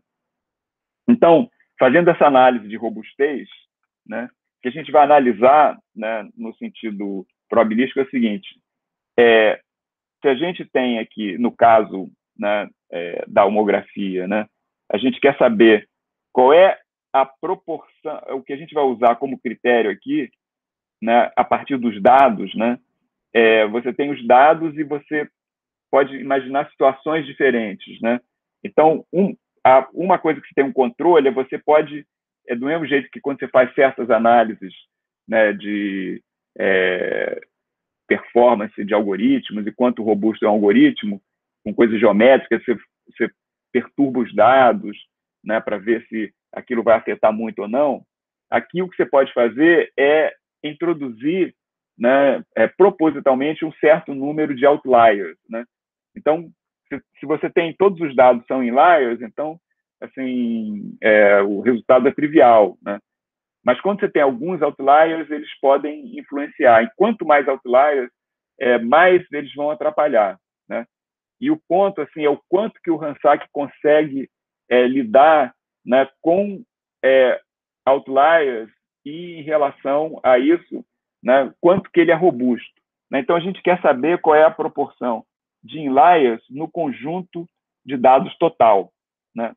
Então, fazendo essa análise de robustez, né, que a gente vai analisar, né, no sentido probabilístico é o seguinte: é, se a gente tem aqui, no caso, né, é, da homografia, né, a gente quer saber qual é a proporção, o que a gente vai usar como critério aqui, né, a partir dos dados, né, é, você tem os dados e você pode imaginar situações diferentes, né? Então, um, a, uma coisa que você tem um controle é você pode, é do mesmo jeito que quando você faz certas análises, né, de é, performance de algoritmos e quanto robusto é um algoritmo, com coisas geométricas, você, você perturba os dados, né, para ver se aquilo vai afetar muito ou não. Aqui o que você pode fazer é introduzir, né, é, propositalmente um certo número de outliers, né? Então, se, se você tem todos os dados são inliers, então, assim, é, o resultado é trivial, né? Mas quando você tem alguns outliers, eles podem influenciar. E quanto mais outliers, é, mais eles vão atrapalhar, né? E o ponto, assim, é o quanto que o Randstad consegue é, lidar, né, com é, outliers e, em relação a isso, né, quanto que ele é robusto, né? Então, a gente quer saber qual é a proporção de inliers no conjunto de dados total, né?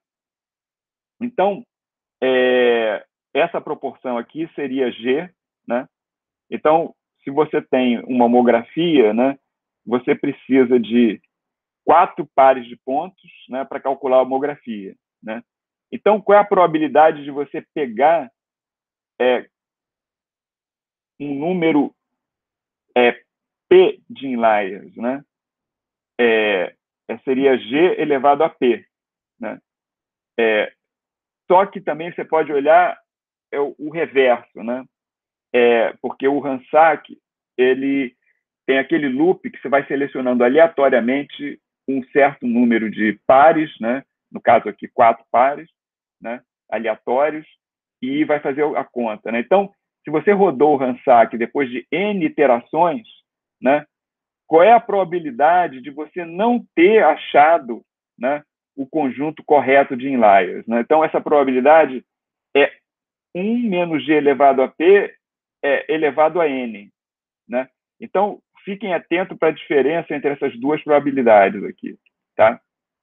Então, é, essa proporção aqui seria G, né? Então, se você tem uma homografia, né, você precisa de quatro pares de pontos, né, para calcular a homografia, né? Então, qual é a probabilidade de você pegar é, um número é, P de inliers, né? É, seria G elevado a P, né? É, só que também você pode olhar é, o, o reverso, né? É, porque o Randstad, ele tem aquele loop que você vai selecionando aleatoriamente um certo número de pares, né? No caso aqui, quatro pares, né, aleatórios, e vai fazer a conta, né? Então, se você rodou o Randstad depois de N iterações, né, qual é a probabilidade de você não ter achado, né, o conjunto correto de inliers, né? Então, essa probabilidade é um menos G elevado a P é elevado a N, né? Então, fiquem atentos para a diferença entre essas duas probabilidades aqui, tá?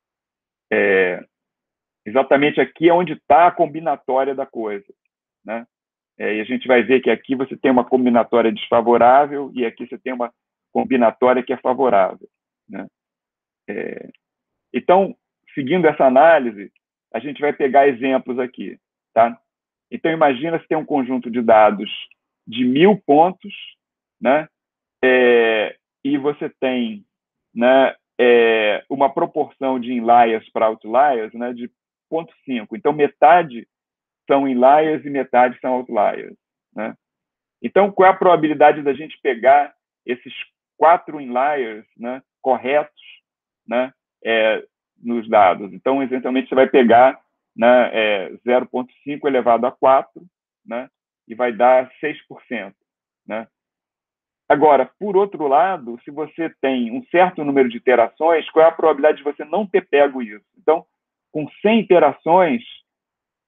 É, exatamente aqui é onde está a combinatória da coisa, né? É, e a gente vai ver que aqui você tem uma combinatória desfavorável e aqui você tem uma combinatória que é favorável, né? É, então, seguindo essa análise, a gente vai pegar exemplos aqui, tá? Então, imagina se tem um conjunto de dados de mil pontos, né? É, e você tem, né, é, uma proporção de inliers para outliers, né, de zero vírgula cinco. Então, metade são inliers e metade são outliers, né? Então, qual é a probabilidade da gente pegar esses quatro inliers, né, corretos, né, é, nos dados? Então, eventualmente, você vai pegar, né, é, zero vírgula cinco elevado a quatro, né, e vai dar seis por cento, né? Agora, por outro lado, se você tem um certo número de iterações, qual é a probabilidade de você não ter pego isso? Então, com cem iterações,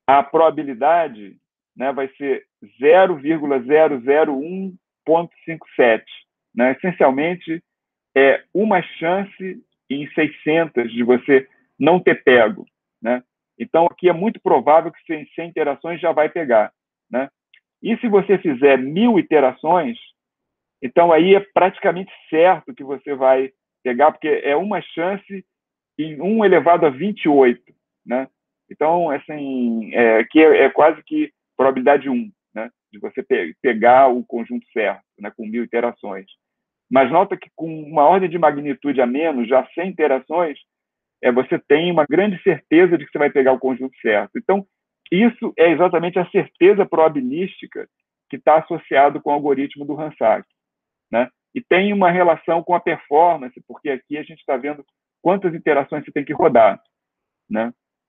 a probabilidade, né, vai ser zero vírgula zero zero um ponto cinquenta e sete. Né? Essencialmente, é uma chance em seiscentas de você não ter pego. Né? Então, aqui é muito provável que sem, sem interações já vai pegar. Né? E se você fizer mil iterações, então aí é praticamente certo que você vai pegar, porque é uma chance em um elevado a vinte e oito. Né? Então, assim, é, que é, é quase que probabilidade um, né? De você pe pegar o conjunto certo, né? Com mil iterações. Mas nota que com uma ordem de magnitude a menos, já sem interações, é, você tem uma grande certeza de que você vai pegar o conjunto certo. Então, isso é exatamente a certeza probabilística que está associado com o algoritmo do Rorschach. Né? E tem uma relação com a performance, porque aqui a gente está vendo quantas interações você tem que rodar. Né?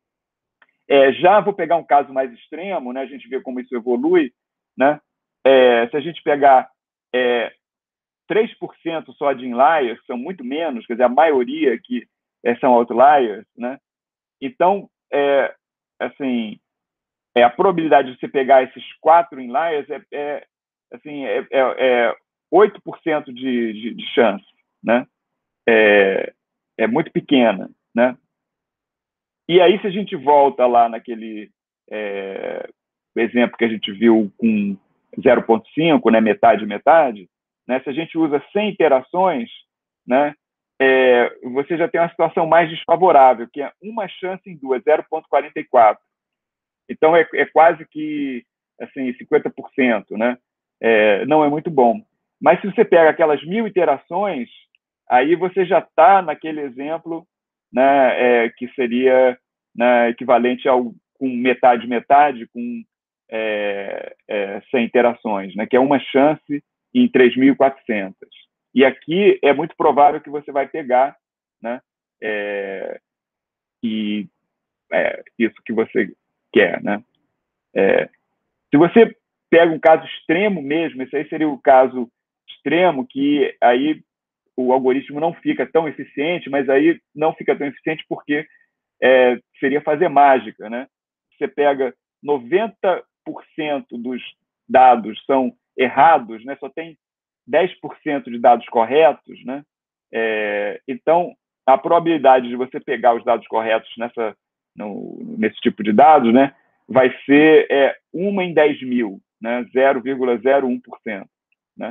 É, já vou pegar um caso mais extremo, né? A gente vê como isso evolui. Né? É, se a gente pegar é, três por cento só de inliers, que são muito menos, quer dizer, a maioria aqui é, são outliers, né? Então, é, assim, é, a probabilidade de você pegar esses quatro inliers é, é, assim, é, é, é oito por cento de, de, de chance, né? É, é muito pequena, né? E aí, se a gente volta lá naquele é, exemplo que a gente viu com zero vírgula cinco, né, metade, metade, né, se a gente usa cem interações, né, é, você já tem uma situação mais desfavorável, que é uma chance em duas, zero vírgula quarenta e quatro. Então, é, é quase que assim, cinquenta por cento. Né? É, não é muito bom. Mas se você pega aquelas mil iterações, aí você já está naquele exemplo, né, é, que seria, né, equivalente ao com metade, metade, com é, é, cem interações, né, que é uma chance em três mil e quatrocentas. E aqui é muito provável que você vai pegar, né, é, e é, isso que você quer. Né? É, se você pega um caso extremo mesmo, esse aí seria o caso extremo, que aí o algoritmo não fica tão eficiente, mas aí não fica tão eficiente porque é, seria fazer mágica. Né? Você pega noventa por cento dos dados são errados, né? Só tem dez por cento de dados corretos. Né? É, então, a probabilidade de você pegar os dados corretos nessa, no, nesse tipo de dados, né, vai ser é, uma em dez mil, né, zero vírgula zero um por cento. Né?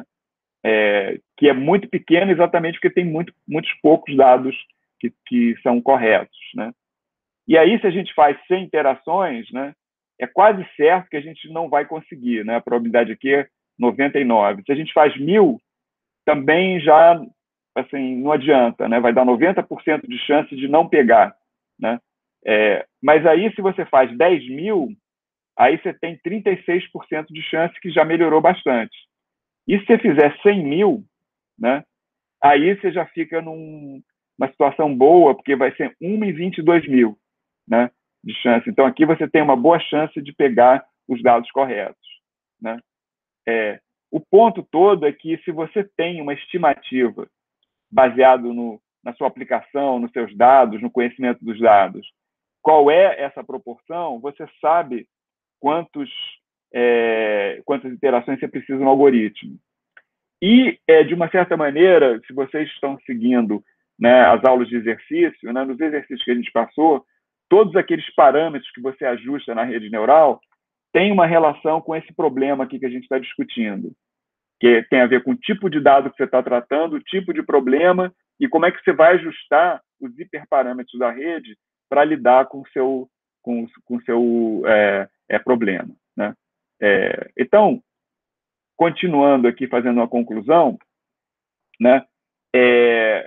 É, que é muito pequeno exatamente porque tem muito, muitos poucos dados que, que são corretos. Né? E aí, se a gente faz cem interações, né, é quase certo que a gente não vai conseguir. Né? A probabilidade aqui é noventa e nove. Se a gente faz mil, também já assim, não adianta. Né? Vai dar noventa por cento de chance de não pegar. Né? É, mas aí, se você faz dez mil, aí você tem trinta e seis por cento de chance, que já melhorou bastante. E se você fizer cem mil, né, aí você já fica numa num, situação boa, porque vai ser uma em vinte e dois mil, né, de chance. Então, aqui você tem uma boa chance de pegar os dados corretos. Né? É, o ponto todo é que, se você tem uma estimativa baseado no, na sua aplicação, nos seus dados, no conhecimento dos dados, qual é essa proporção, você sabe quantos, é, quantas interações você precisa no algoritmo. E, é, de uma certa maneira, se vocês estão seguindo, né, as aulas de exercício, né, nos exercícios que a gente passou, todos aqueles parâmetros que você ajusta na rede neural têm uma relação com esse problema aqui que a gente está discutindo, que tem a ver com o tipo de dado que você está tratando, o tipo de problema e como é que você vai ajustar os hiperparâmetros da rede para lidar com o seu, com, com seu é, é, problema. Né? É, então, continuando aqui, fazendo uma conclusão, né, é,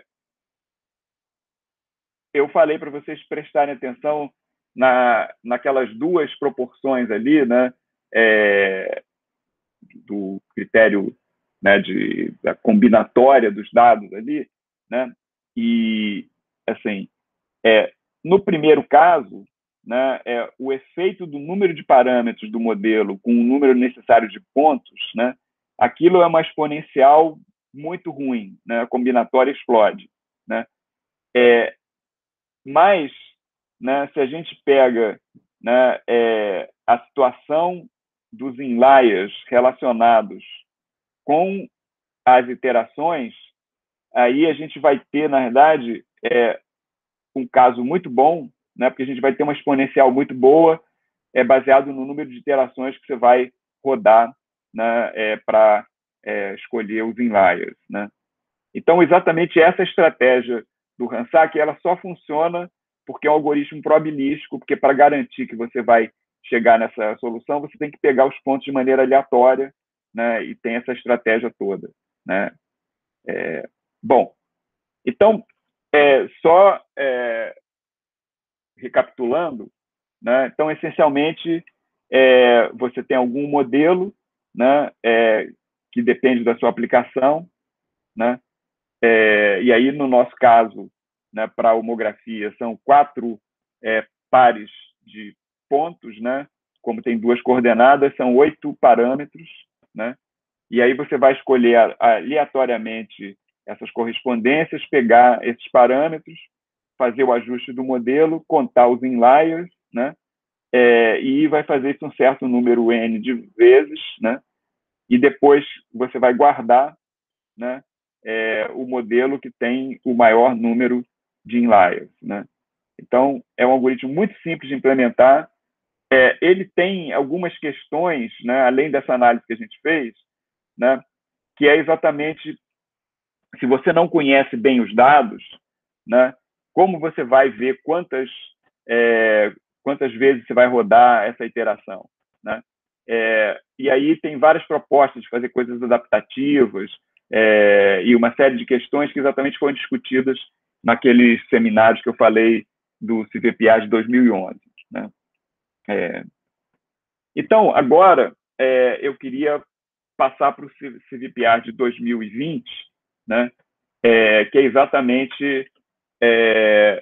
eu falei para vocês prestarem atenção na, naquelas duas proporções ali, né, é, do critério, né, de, da combinatória dos dados ali, né, e, assim, é, no primeiro caso, né, é, o efeito do número de parâmetros do modelo com o número necessário de pontos, né, aquilo é uma exponencial muito ruim, né, a combinatória explode. Né? É, mas, né, se a gente pega né, é, a situação dos inliers relacionados com as iterações, aí a gente vai ter, na verdade, é, um caso muito bom, né, porque a gente vai ter uma exponencial muito boa, é, baseado no número de iterações que você vai rodar, né, é, para é, escolher os inliers, né? Então, exatamente essa estratégia do Randstad, ela só funciona porque é um algoritmo probabilístico, porque para garantir que você vai chegar nessa solução, você tem que pegar os pontos de maneira aleatória, né, e tem essa estratégia toda, né? É, bom, então, é, só é, recapitulando, né? Então, essencialmente, é, você tem algum modelo, né, é, que depende da sua aplicação, né? É, e aí, no nosso caso, né, para a homografia, são quatro é, pares de pontos, né? Como tem duas coordenadas, são oito parâmetros, né? E aí você vai escolher aleatoriamente essas correspondências, pegar esses parâmetros, fazer o ajuste do modelo, contar os inliers, né? É, e vai fazer isso um certo número N de vezes, né? E depois você vai guardar, né, é, o modelo que tem o maior número de inliers, né? Então, é um algoritmo muito simples de implementar. É, ele tem algumas questões, né, além dessa análise que a gente fez, né, que é exatamente, se você não conhece bem os dados, né, como você vai ver quantas, é, quantas vezes você vai rodar essa iteração, né? É, e aí tem várias propostas de fazer coisas adaptativas, é, e uma série de questões que exatamente foram discutidas naqueles seminários que eu falei do C V P A de dois mil e onze, né? É, então, agora, é, eu queria passar para o C V P A de dois mil e vinte, né? É, que é exatamente é,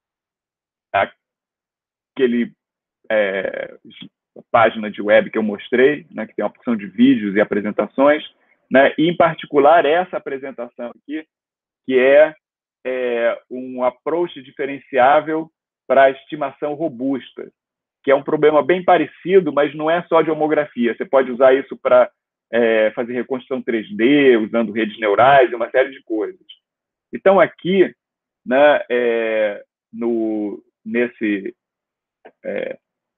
aquele é, página de web que eu mostrei, né, que tem uma opção de vídeos e apresentações, né, e, em particular, essa apresentação aqui, que é, é um approach diferenciável para a estimação robusta, que é um problema bem parecido, mas não é só de homografia. Você pode usar isso para é, fazer reconstrução três D, usando redes neurais, uma série de coisas. Então, aqui, né, é, no, nesse... É,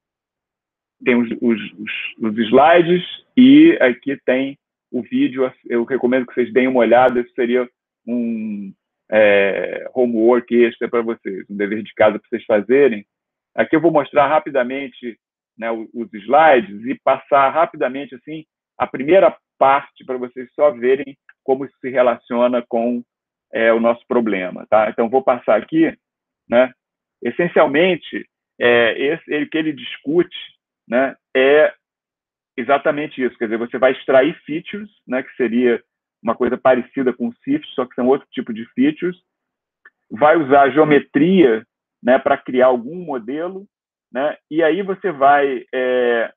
tem os, os, os, slides e aqui tem o vídeo. Eu recomendo que vocês deem uma olhada. Isso seria um é, homework extra para vocês, um dever de casa para vocês fazerem. Aqui eu vou mostrar rapidamente, né, os slides e passar rapidamente assim a primeira parte para vocês só verem como isso se relaciona com é, o nosso problema, tá? Então vou passar aqui, né? Essencialmente, é, esse, ele, que ele discute, né, é exatamente isso. Quer dizer, você vai extrair features, né, que seria uma coisa parecida com o S I F T, só que são outro tipo de features. Vai usar a geometria, né, para criar algum modelo, né, e aí você vai é,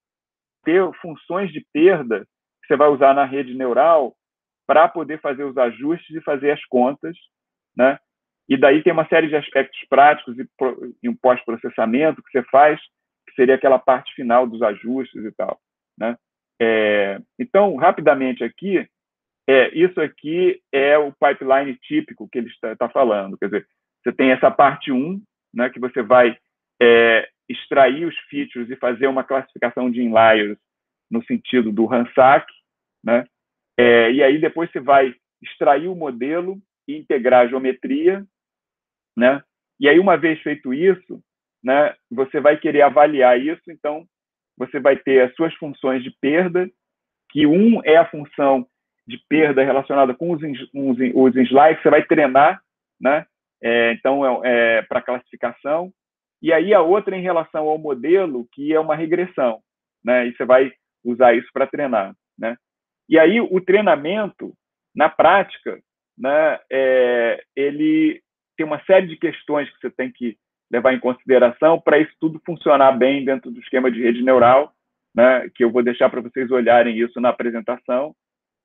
ter funções de perda que você vai usar na rede neural para poder fazer os ajustes e fazer as contas, né? E daí tem uma série de aspectos práticos e, e um pós-processamento que você faz, que seria aquela parte final dos ajustes e tal, né? É, então, rapidamente aqui, é, isso aqui é o pipeline típico que ele está tá falando. Quer dizer, você tem essa parte um, né, que você vai é, extrair os features e fazer uma classificação de inliers no sentido do Randstad, né? É, e aí depois você vai extrair o modelo e integrar a geometria, né? E aí, uma vez feito isso, né, você vai querer avaliar isso. Então, você vai ter as suas funções de perda, que um é a função de perda relacionada com os, os, os slides que você vai treinar, né? É, então, é, é para classificação. E aí, a outra é em relação ao modelo, que é uma regressão, né? E você vai usar isso para treinar, né? E aí, o treinamento, na prática, né, é, ele tem uma série de questões que você tem que levar em consideração para isso tudo funcionar bem dentro do esquema de rede neural, né, que eu vou deixar para vocês olharem isso na apresentação.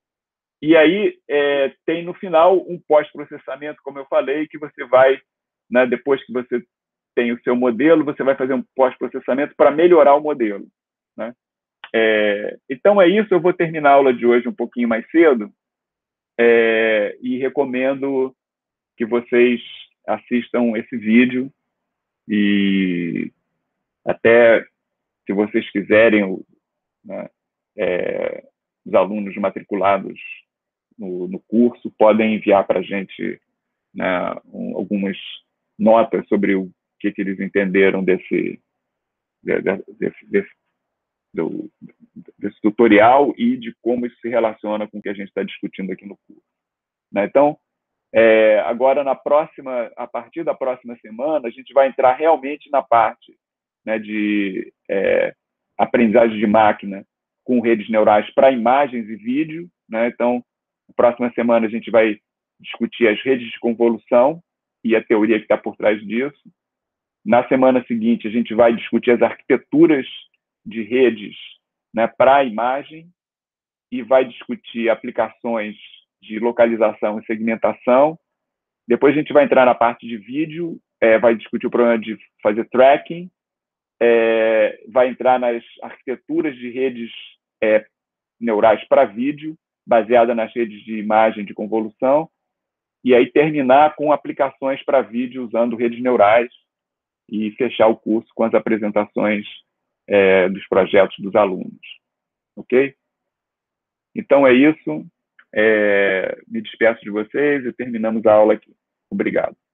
E aí é, tem no final um pós-processamento, como eu falei, que você vai, né, depois que você tem o seu modelo, você vai fazer um pós-processamento para melhorar o modelo, né? É, então é isso, eu vou terminar a aula de hoje um pouquinho mais cedo, é, e recomendo que vocês assistam esse vídeo e até, se vocês quiserem, né, é, os alunos matriculados no, no curso podem enviar para a gente, né, um, algumas notas sobre o que, que eles entenderam desse, desse, desse, do, desse tutorial e de como isso se relaciona com o que a gente está discutindo aqui no curso, né? Então, é, agora, na próxima, a partir da próxima semana, a gente vai entrar realmente na parte, né, de é, aprendizagem de máquina com redes neurais para imagens e vídeo, né? Então, na próxima semana, a gente vai discutir as redes de convolução e a teoria que está por trás disso. Na semana seguinte, a gente vai discutir as arquiteturas de redes, né, para a imagem e vai discutir aplicações de localização e segmentação. Depois a gente vai entrar na parte de vídeo, é, vai discutir o problema de fazer tracking, é, vai entrar nas arquiteturas de redes é, neurais para vídeo, baseada nas redes de imagem de convolução, e aí terminar com aplicações para vídeo usando redes neurais e fechar o curso com as apresentações é, dos projetos dos alunos. Ok? Então é isso. É, me despeço de vocês e terminamos a aula aqui. Obrigado.